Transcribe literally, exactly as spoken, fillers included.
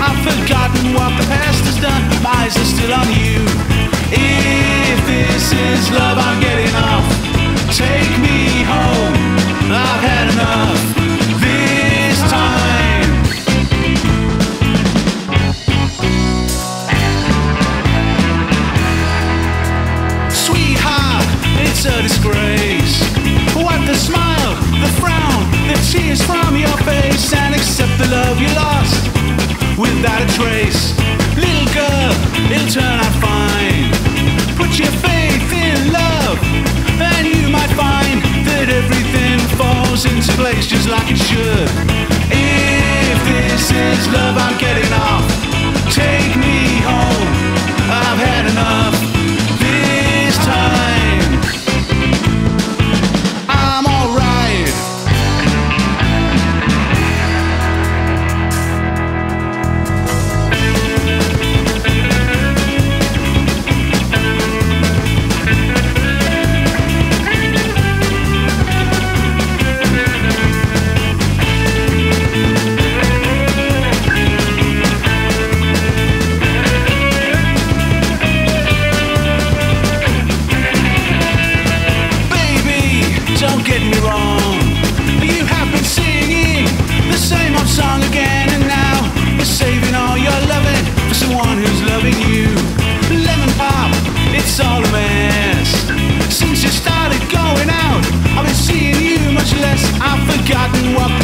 I've forgotten what the past has done. My eyes are still on you. If this is love, I'm getting off. Take me home, I've had enough this time. Sweetheart, it's a disgrace. Wipe the smile, the frown, the tears from your face, and accept the love you lost without a trace. Little girl, it'll turn out fine. Put your faith in love, and you might find that everything falls into place just like it should. If this is love, I'm getting off. Take me home, I've had enough this time. I'm alright. Don't get me wrong, you have been singing the same old song again, and now you're saving all your loving for someone who's loving you. Lemon pop, it's all a mess. Since you started going out, I've been seeing you much less. I've forgotten what